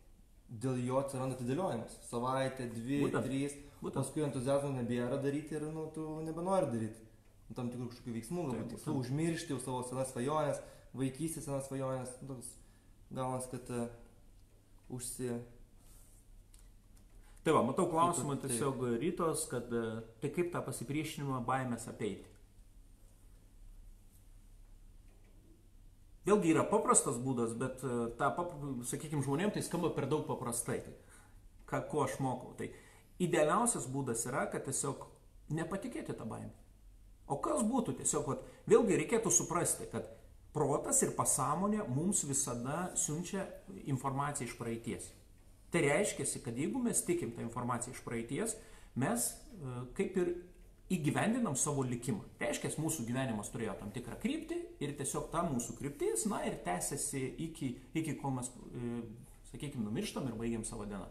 dėl jo atsiranda atidėliojimas. Savaitė, dvi, būtent, trys, būtent. Paskui entuzijazmo nebėra daryti ir nu, tu nebenori daryti. Tam tikrų kažkokių veiksmų, galbūt tiksliau užmiršti jau savo senas svajonės, vaikystės senas svajonės. Toks galas, kad uh, užsi... Tai va, matau klausimą Taip, taip. tiesiog rytos, kad e, tai kaip tą pasipriešinimą baimės apeiti. Vėlgi yra paprastas būdas, bet e, tą, pap, sakykime, žmonėms tai skamba per daug paprastai. Ką, ko aš mokau. Tai idealiausias būdas yra, kad tiesiog nepatikėti tą baimę. O kas būtų tiesiog, vat, vėlgi reikėtų suprasti, kad protas ir pasąmonė mums visada siunčia informaciją iš praeities. Tai reiškia, kad jeigu mes tikim tą informaciją iš praeities, mes e, kaip ir įgyvendinam savo likimą. Tai reiškia, mūsų gyvenimas turėjo tam tikrą kryptį ir tiesiog ta mūsų kryptis, na ir tęsiasi iki, iki kol mes, e, sakykime, numirštam ir baigiam savo dienas.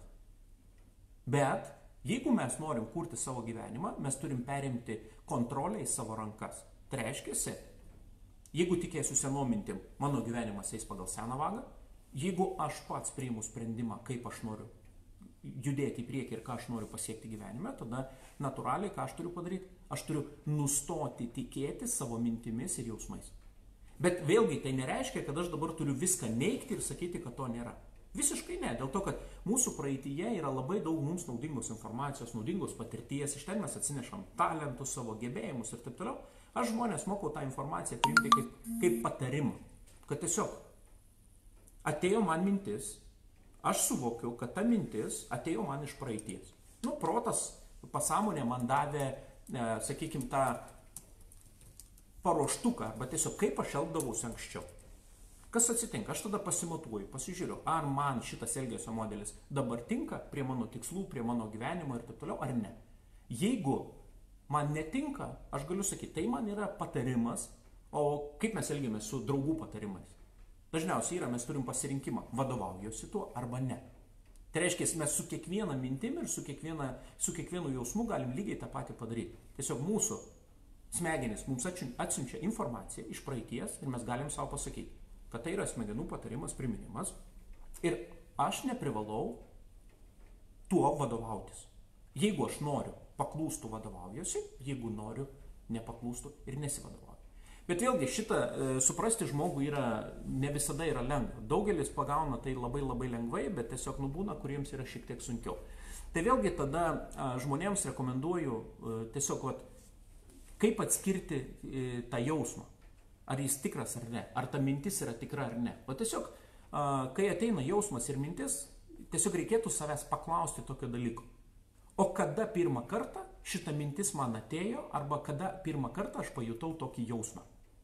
Bet jeigu mes norim kurti savo gyvenimą, mes turim perimti kontrolę į savo rankas. Tai reiškia, jeigu tikėsiu senom mintim, mano gyvenimas eis pagal seną vagą. Jeigu aš pats priimu sprendimą, kaip aš noriu judėti į priekį ir ką aš noriu pasiekti gyvenime, tada natūraliai, ką aš turiu padaryti, aš turiu nustoti tikėti savo mintimis ir jausmais. Bet vėlgi tai nereiškia, kad aš dabar turiu viską neigti ir sakyti, kad to nėra. Visiškai ne, dėl to, kad mūsų praeityje yra labai daug mums naudingos informacijos, naudingos patirties, iš ten mes atsinešam talentus, savo gebėjimus ir taip toliau. Aš žmonės mokau tą informaciją priimti kaip, kaip patarimą, kad tiesiog atėjo man mintis, aš suvokiu, kad ta mintis atėjo man iš praeities. Nu, protas, pasąmonė man davė, e, sakykime, tą paruoštuką, arba tiesiog kaip aš elgdavausi anksčiau. Kas atsitinka? Aš tada pasimatuoju, pasižiūriu, ar man šitas elgesio modelis dabar tinka prie mano tikslų, prie mano gyvenimo ir taip toliau, ar ne. Jeigu man netinka, aš galiu sakyti, tai man yra patarimas, o kaip mes elgiamės su draugų patarimais? Dažniausiai yra, mes turim pasirinkimą, vadovaujuosi tuo arba ne. Tai reiškia, mes su kiekviena mintim ir su, kiekviena, su kiekvienu jausmu galim lygiai tą patį padaryti. Tiesiog mūsų smegenys mums atsiunčia informaciją iš praeities ir mes galim savo pasakyti, kad tai yra smegenų patarimas, priminimas ir aš neprivalau tuo vadovautis. Jeigu aš noriu paklūstų vadovaujuosi, jeigu noriu nepaklūstų ir nesivadovauju. Bet vėlgi šitą e, suprasti žmogų yra, ne visada yra lengva. Daugelis pagauna tai labai labai lengvai, bet tiesiog nubūna, kuriems yra šiek tiek sunkiau. Tai vėlgi tada a, žmonėms rekomenduoju a, tiesiog, vat, kaip atskirti e, tą jausmą. Ar jis tikras ar ne, ar ta mintis yra tikra ar ne. O tiesiog, a, kai ateina jausmas ir mintis, tiesiog reikėtų savęs paklausti tokio dalyko. O kada pirmą kartą šita mintis man atėjo, arba kada pirmą kartą aš pajutau tokį jausmą?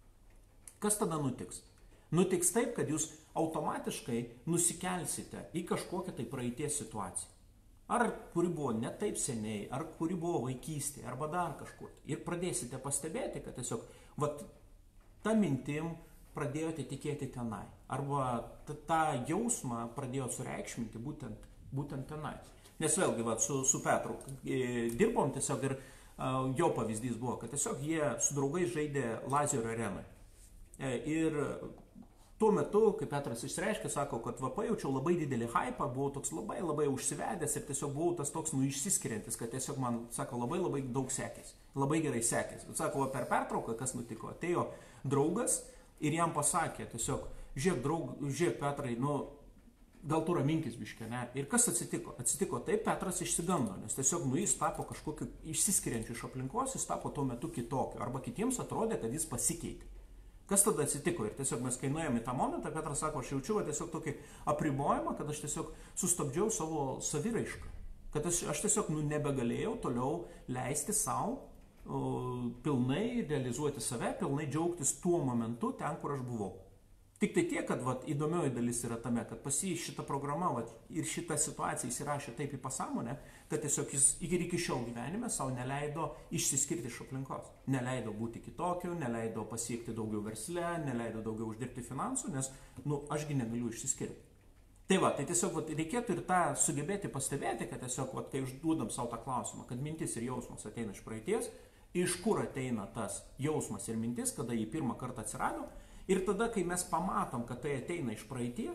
Kas tada nutiks? Nutiks taip, kad jūs automatiškai nusikelsite į kažkokią tai praeities situaciją. Ar kuri buvo ne taip seniai, ar kuri buvo vaikystė, arba dar kažkur. Ir pradėsite pastebėti, kad tiesiog vat, tą mintim pradėjote tikėti tenai. Arba tą jausmą pradėjote sureikšminti būtent, būtent tenai. Nes vėlgi, vat, su, su Petru e, dirbom tiesiog ir e, jo pavyzdys buvo, kad tiesiog jie su draugais žaidė lazerio arenai. E, ir tuo metu, kai Petras išreiškė, sako, kad va, pajaučiau labai didelį hypą, buvau toks labai labai užsivedęs ir tiesiog buvau tas toks nu išsiskiriantis, kad tiesiog man, sako, labai labai daug sekės, labai gerai sekės. Bet sako, va, per pertrauką, kas nutiko, atėjo draugas ir jam pasakė, tiesiog, žiūrėk, draug, žiūrėk, Petrai, nu, gal tu raminkis biškė, ne? Ir kas atsitiko? Atsitiko taip, Petras išsigando, nes tiesiog, nu, jis tapo kažkokiu išsiskiriančiu iš aplinkos, jis tapo tuo metu kitokiu, arba kitiems atrodė, kad jis pasikeitė. Kas tada atsitiko? Ir tiesiog mes, kai nuėjome į tą momentą, Petras sako, aš jaučiu va, tiesiog tokį apribojimą, kad aš tiesiog sustabdžiau savo saviraišką. Kad aš, aš tiesiog nu, nebegalėjau toliau leisti savo o, pilnai realizuoti save, pilnai džiaugtis tuo momentu ten, kur aš buvau. Tik tai tiek, kad vat, įdomioji dalis yra tame, kad pas jį šita programa vat, ir šita situacija įsirašė taip į pasąmonę, kad tiesiog jis ir iki šiol gyvenime savo neleido išsiskirti iš aplinkos. Neleido būti kitokiu, neleido pasiekti daugiau versle, neleido daugiau uždirbti finansų, nes, nu, ašgi negaliu išsiskirti. Tai va, tai tiesiog vat, reikėtų ir tą sugebėti pastebėti, kad tiesiog, vat, kai užduodam savo tą klausimą, kad mintis ir jausmas ateina iš praeities, iš kur ateina tas jausmas ir mintis, kada jį pirmą kartą atsirado. Ir tada, kai mes pamatom, kad tai ateina iš praeities,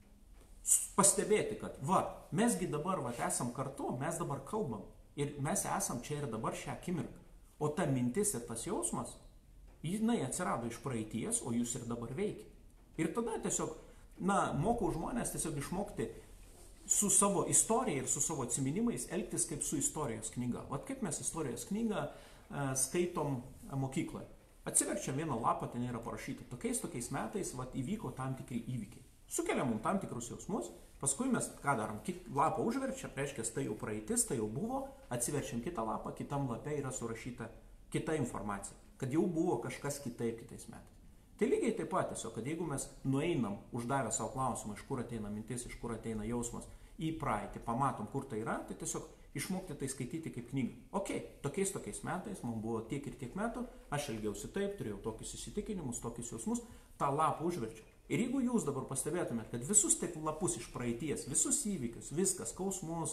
pastebėti, kad va, mesgi dabar va, esam kartu, mes dabar kalbam ir mes esam čia ir dabar šią akimirką. O ta mintis ir tas jausmas, jinai atsirado iš praeities, o jūs ir dabar veikia. Ir tada tiesiog, na, mokau žmonės tiesiog išmokti su savo istorija ir su savo atsiminimais elgtis kaip su istorijos knyga. Vat kaip mes istorijos knygą e, skaitom mokykloje. Atsiverčiam vieną lapą, ten yra parašyta, tokiais tokiais metais vat, įvyko tam tikri įvykiai. Sukelia mums tam tikrus jausmus, paskui mes ką darom, lapą užverčiam, reiškia, tai jau praeitis, tai jau buvo, atsiverčiam kitą lapą, kitam lape yra surašyta kita informacija, kad jau buvo kažkas kitaip kitais metais. Tai lygiai taip pat tiesiog, kad jeigu mes nueinam, uždavę savo klausimą, iš kur ateina mintis, iš kur ateina jausmas, į praeitį, pamatom, kur tai yra, tai tiesiog išmokti tai skaityti kaip knygą. Ok, tokiais tokiais metais, man buvo tiek ir tiek metų, aš elgiausi taip, turėjau tokius įsitikinimus, tokius jausmus, tą lapą užverčiau. Ir jeigu jūs dabar pastebėtumėt, kad visus taip lapus iš praeities, visus įvykius, viskas, skausmus,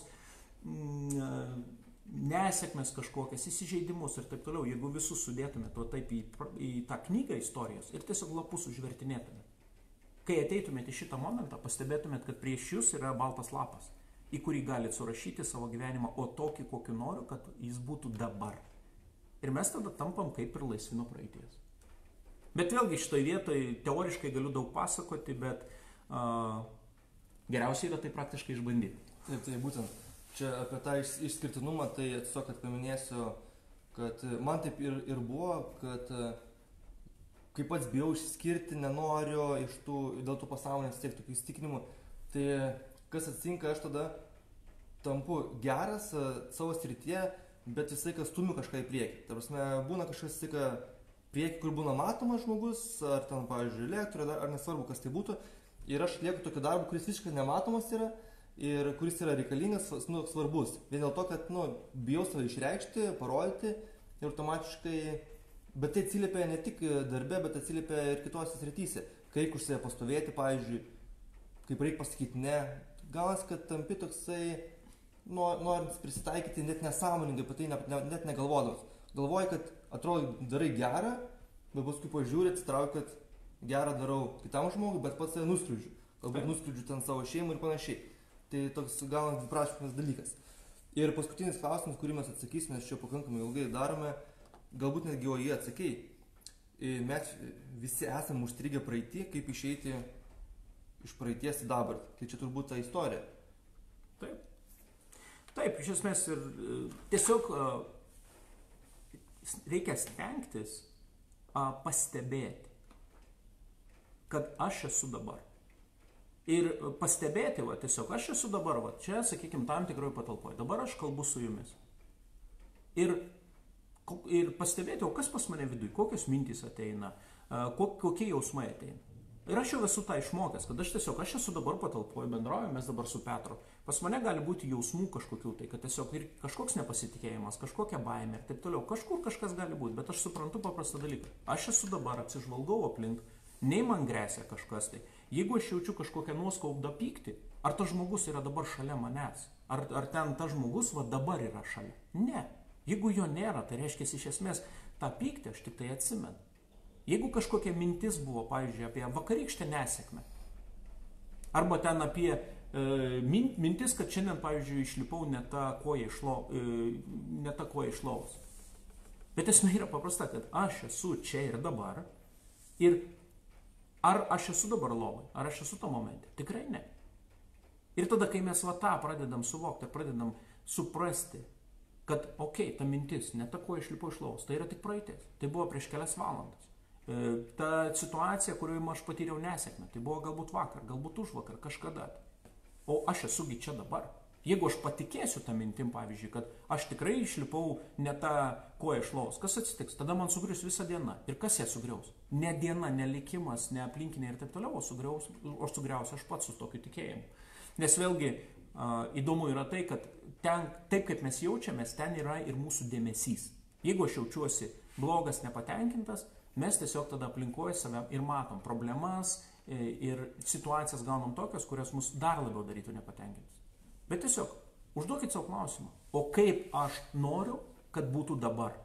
mm, nesėkmės kažkokias, įsižeidimus ir taip toliau, jeigu visus sudėtumėt o taip į, į tą knygą istorijos ir tiesiog lapus užvertinėtumėt. Kai ateitumėt į šitą momentą, pastebėtumėt, kad prieš jūs yra baltas lapas, į kurį galite surašyti savo gyvenimą, o tokį, kokiu noriu, kad jis būtų dabar. Ir mes tada tampam kaip ir laisvi nuo praeities. Bet vėlgi šitoj vietoj teoriškai galiu daug pasakoti, bet uh, geriausiai yra tai praktiškai išbandyti. Taip, tai būtent. Čia apie tą išskirtinumą, tai tiesiog, kad paminėsiu, kad man taip ir, ir buvo, kad kaip pats bijau išskirti, nenoriu iš tų, dėl tų pasąmonės tiek tokių įsitikinimų, tai kas atsitinka, aš tada tampu geras savo srityje, bet visai kas stumiu kažką į priekį. Ta prasme, būna kažkas tik priekį, kur būna matomas žmogus, ar ten, pavyzdžiui, lektorė, ar nesvarbu, kas tai būtų, ir aš atlieku tokį darbą, kuris visiškai nematomas yra, ir kuris yra reikalingas, nu, svarbus. Vien dėl to, kad, nu, bijau save išreikšti, parodyti ir automatiškai, bet tai atsiliepia ne tik darbe, bet atsiliepia ir kitose srityse. Kai reikia už save pastovėti, pavyzdžiui, kaip reikia pasakyti ne, galas, kad tampi toksai, norint prisitaikyti net nesąmoningai, apie tai ne, ne, net negalvodamas. Galvoji, kad atrodo darai gerą, bet paskui pažiūrė, atsitraukia, kad gerą darau kitam žmogui, bet pats save nuskriudžiu. Galbūt nuskriudžiu ten savo šeimą ir panašiai. Tai toks galas dviprasmiškas dalykas. Ir paskutinis klausimas, kurį mes atsakysime, mes čia pakankamai ilgai darome, galbūt netgi o jie atsakei. Mes visi esame užstrigę praeitį, kaip išeiti iš praeities į dabartį. Tai čia turbūt ta istorija. Taip. Taip, iš esmės ir tiesiog reikia stengtis pastebėti, kad aš esu dabar. Ir pastebėti, va, tiesiog aš esu dabar, va, čia, sakykime, tam tikroj patalpoje. Dabar aš kalbu su jumis. Ir, ir pastebėti, o kas pas mane viduj, kokios mintys ateina, kokie jausmai ateina. Ir aš jau esu tą išmokęs, kad aš tiesiog, aš esu dabar patalpoje, bendrauju, mes dabar su Petru. Pas mane gali būti jausmų kažkokių, tai kad tiesiog ir kažkoks nepasitikėjimas, kažkokia baimė ir taip toliau. Kažkur kažkas gali būti, bet aš suprantu paprastą dalyką. Aš esu dabar, apsižvalgau aplink, nei man grėsia kažkas tai. Jeigu aš jaučiu kažkokią nuoskaudą pyktį, ar tas žmogus yra dabar šalia manęs? Ar, ar ten tas žmogus va dabar yra šalia? Ne. Jeigu jo nėra, tai reiškia, iš esmės, tą pyktį aš tik tai atsimenu. Jeigu kažkokia mintis buvo, pavyzdžiui, apie vakarykštę nesėkmę, arba ten apie e, mintis, kad šiandien, pavyzdžiui, išlipau ne tą koją iš, lo, e, ne tą koją iš lovos. Bet esmė yra paprasta, kad aš esu čia ir dabar, ir ar aš esu dabar lovai, ar aš esu to momente? Tikrai ne. Ir tada, kai mes va tą pradedam suvokti, pradedam suprasti, kad, okei, okay, ta mintis, ne ta koja išlipau iš lovos, tai yra tik praeitis. Tai buvo prieš kelias valandas. Ta situacija, kurioje aš patyriau nesėkmę, tai buvo galbūt vakar, galbūt užvakar, kažkada. O aš esugi čia dabar. Jeigu aš patikėsiu tą mintim, pavyzdžiui, kad aš tikrai išlipau ne tą koją iš lovos, kas atsitiks? Tada man sugrius visą dieną. Ir kas ją sugriaus? Ne diena, ne likimas, ne aplinkiniai ir taip toliau, o sugriaus, o sugriausiu aš pats su tokiu tikėjimu. Nes vėlgi uh, įdomu yra tai, kad ten, taip kaip mes jaučiamės, ten yra ir mūsų dėmesys. Jeigu aš jaučiuosi blogas, nepatenkintas, mes tiesiog tada aplinkoje save ir matom problemas ir situacijas gaunam tokias, kurios mus dar labiau darytų nepatenkintis. Bet tiesiog užduokit savo klausimą, o kaip aš noriu, kad būtų dabar?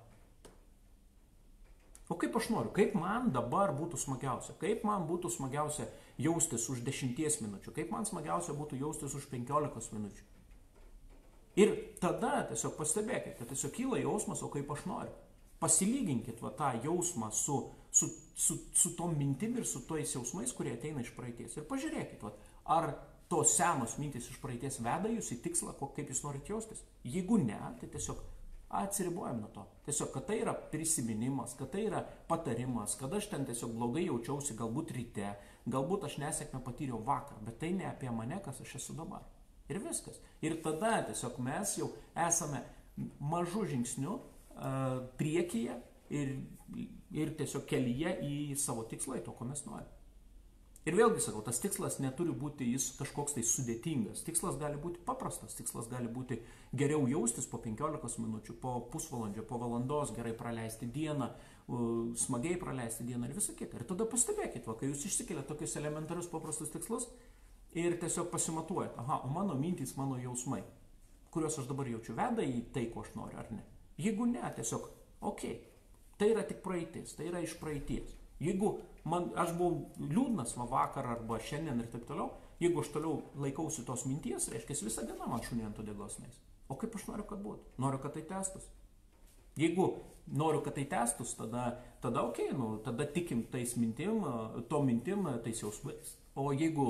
O kaip aš noriu, kaip man dabar būtų smagiausia? Kaip man būtų smagiausia jaustis už dešimties minučių? Kaip man smagiausia būtų jaustis už penkiolikos minučių? Ir tada tiesiog pastebėkit, kad tiesiog kyla jausmas, o kaip aš noriu. Pasilyginkit va, tą jausmą su, su, su, su tom mintim ir su tojais jausmais, kurie ateina iš praeities. Ir pažiūrėkit, va, ar tos senos mintys iš praeities veda jūs į tikslą, kaip jūs norit jaustis. Jeigu ne, tai tiesiog atsiribojam nuo to. Tiesiog, kad tai yra prisiminimas, kad tai yra patarimas, kad aš ten tiesiog blogai jaučiausi galbūt ryte, galbūt aš nesėkmę patyriau vakar, bet tai ne apie mane, kas aš esu dabar. Ir viskas. Ir tada tiesiog mes jau esame mažų žingsnių uh, priekyje ir, ir tiesiog kelyje į savo tikslą, į to, ko mes norime. Ir vėlgi sakau, tas tikslas neturi būti jis kažkoks tai sudėtingas. Tikslas gali būti paprastas, tikslas gali būti geriau jaustis po penkiolikos minučių, po pusvalandžio, po valandos, gerai praleisti dieną, smagiai praleisti dieną ir visą kitą. Ir tada pastebėkit, va, kai jūs išsikeliate tokius elementarius paprastus tikslus ir tiesiog pasimatuojat, aha, o mano mintys, mano jausmai, kuriuos aš dabar jaučiu, veda į tai, ko aš noriu, ar ne? Jeigu ne, tiesiog, okei, okay, tai yra tik praeitis, tai yra iš praeities. Jeigu man, aš buvau liūdnas va vakar arba šiandien ir taip toliau, jeigu aš toliau laikausi tos minties, reiškia, visą dieną man šunį ant uodegos neis. O kaip aš noriu, kad būtų? Noriu, kad tai tęstus. Jeigu noriu, kad tai tęstus, tada, tada okei, okay, nu, tada tikim tais mintim, to mintim, tais jausmais. O jeigu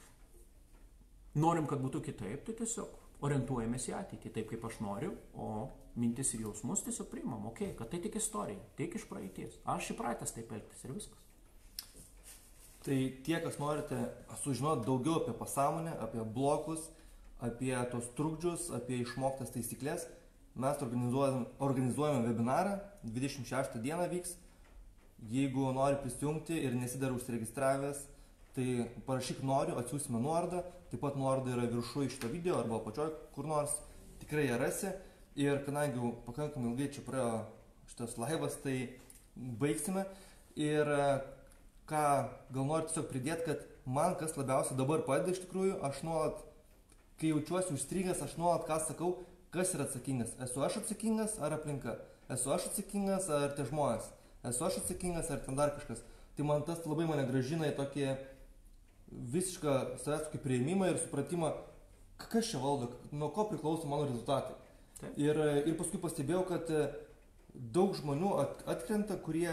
norim, kad būtų kitaip, tai tiesiog orientuojamės į ateitį, taip kaip aš noriu, o mintis ir jausmus tiesiog priimam, okei, okay, kad tai tik istorija, tik iš praeities. Aš įpratęs taip elgtis ir viskas. Tai tie, kas norite sužinoti daugiau apie pasąmonę, apie blokus, apie tos trukdžius, apie išmoktas taisyklės, mes organizuojame, organizuojame webinarą, dvidešimt šeštą dieną vyks. Jeigu nori prisijungti ir nesi dar užsiregistravęs, tai parašyk noriu, atsiųsime nuorodą, taip pat nuoroda yra viršuje šito video arba apačioj kur nors, tikrai ją rasi. Ir kadangi jau pakankamai ilgai čia praėjo šitas laivas, tai baigsime. Ir ką gal noriu tiesiog pridėti, kad man kas labiausiai dabar padeda iš tikrųjų, aš nuolat, kai jaučiuosi užstrigęs, aš nuolat ką sakau, kas yra atsakingas. Esu aš atsakingas ar aplinka? Esu aš atsakingas ar tie žmonės? Esu aš atsakingas ar ten dar kažkas? Tai man tas labai mane grąžina į tokį visišką savęs tokį priėmimą ir supratimą, kas čia valdo, nuo ko priklauso mano rezultatai. Ir, ir paskui pastebėjau, kad daug žmonių at, atkrenta, kurie,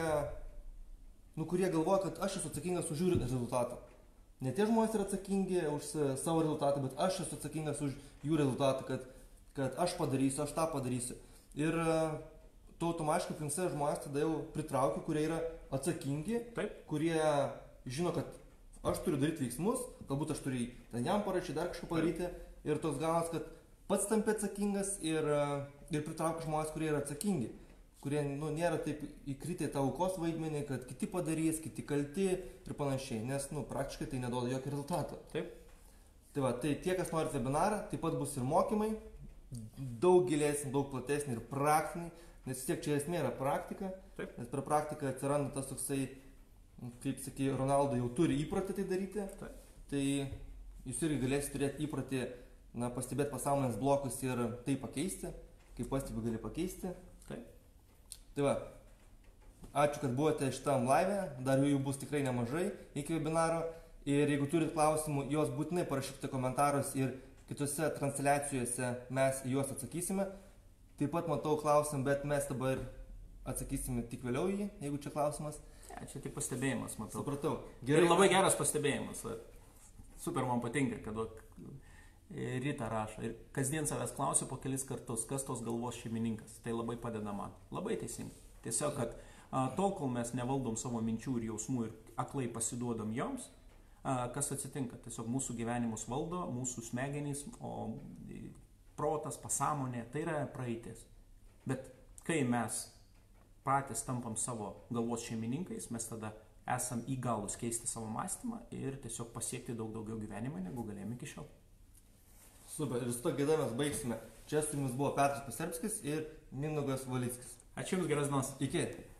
nu, kurie galvoja, kad aš esu atsakingas už jų rezultatą. Ne tie žmonės yra atsakingi už savo rezultatą, bet aš esu atsakingas už jų rezultatą, kad, kad aš padarysiu, aš tą padarysiu. Ir tu automatiškai aplink save žmonės tada jau pritraukia, kurie yra atsakingi, taip, kurie žino, kad aš turiu daryti veiksmus, galbūt aš turiu ten jam parašyti, dar kažką padaryti. Ir toks gaunas, kad pats tampi atsakingas ir, ir pritraukia žmonės, kurie yra atsakingi, kurie nu, nėra taip įkritę tą aukos vaidmenį, kad kiti padarys, kiti kalti ir panašiai, nes nu, praktiškai tai neduoda jokio rezultato. Taip. Tai va, tai tie, kas norit webinarą, taip pat bus ir mokymai, daug gilesni, daug platesni ir praktiniai, nes vis tiek čia esmė yra praktika, taip, nes per praktiką atsiranda tas toksai, kaip sakė, Ronaldo jau turi įprotį tai daryti, taip, tai jūs irgi galėsite turėti įprotį, na, pastebėti pasąmonės blokus ir tai pakeisti, kaip pastebi gali pakeisti. Taip. Tai va, ačiū, kad buvote šitam live, dar jų bus tikrai nemažai iki webinaro ir jeigu turit klausimų, juos būtinai parašykite komentarus ir kitose transliacijose mes juos atsakysime. Taip pat matau klausim, bet mes dabar atsakysime tik vėliau jį, jeigu čia klausimas. Ja, čia tik pastebėjimas, matau. Supratau. Gerai, ir labai geras pastebėjimas. Super, man patinka, kad Rita rašo. Ir kasdien savęs klausiu po kelis kartus, kas tos galvos šeimininkas. Tai labai padeda man. Labai teisingai. Tiesiog, kad a, tol, kol mes nevaldom savo minčių ir jausmų ir aklai pasiduodam joms, a, kas atsitinka? Tiesiog mūsų gyvenimus valdo, mūsų smegenys, o protas, pasąmonė, tai yra praeitis. Bet kai mes patys tampam savo galvos šeimininkais, mes tada esam įgalus keisti savo mąstymą ir tiesiog pasiekti daug daugiau gyvenime, negu galėjome iki šiol. Super, ir su to gaida mes baigsime. Čia su jumis buvo Petras Paserbskis ir Mindaugas Valickis. Ačiū Jums, geras dienos. Iki.